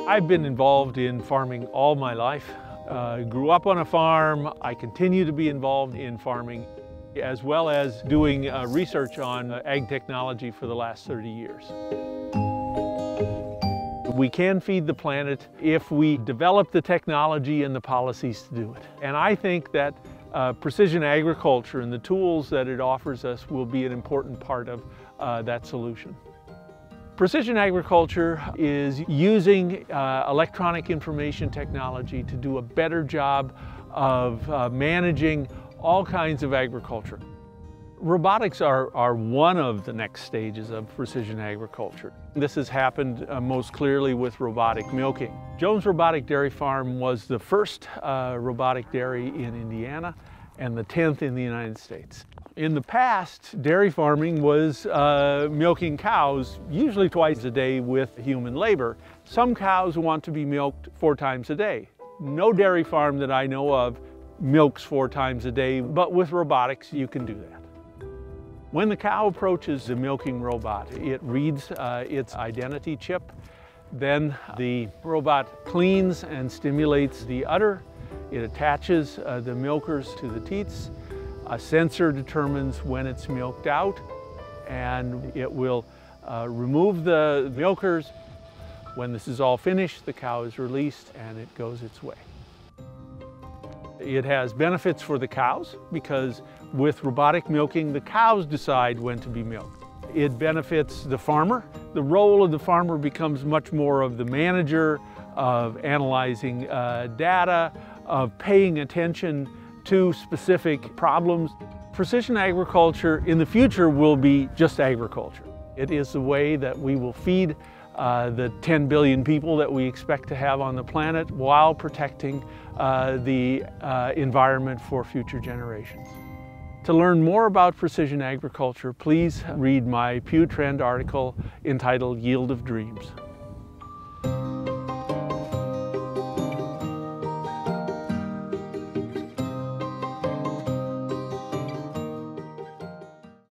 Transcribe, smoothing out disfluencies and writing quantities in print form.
I've been involved in farming all my life. Grew up on a farm. I continue to be involved in farming, as well as doing research on ag technology for the last 30 years. We can feed the planet if we develop the technology and the policies to do it. And I think that precision agriculture and the tools that it offers us will be an important part of that solution. Precision agriculture is using electronic information technology to do a better job of managing all kinds of agriculture. Robotics are one of the next stages of precision agriculture. This has happened most clearly with robotic milking. Jones Robotic Dairy Farm was the first robotic dairy in Indiana and the 10th in the United States. In the past, dairy farming was milking cows, usually twice a day with human labor. Some cows want to be milked 4 times a day. No dairy farm that I know of milks 4 times a day, but with robotics you can do that. When the cow approaches the milking robot, it reads its identity chip. Then the robot cleans and stimulates the udder. It attaches the milkers to the teats. A sensor determines when it's milked out, and it will remove the milkers. When this is all finished, the cow is released and it goes its way. It has benefits for the cows because with robotic milking, the cows decide when to be milked. It benefits the farmer. The role of the farmer becomes much more of the manager, of analyzing data, of paying attention to specific problems. Precision agriculture in the future will be just agriculture. It is the way that we will feed the 10 billion people that we expect to have on the planet while protecting the environment for future generations. To learn more about precision agriculture, please read my Pew Trend article entitled Yield of Dreams.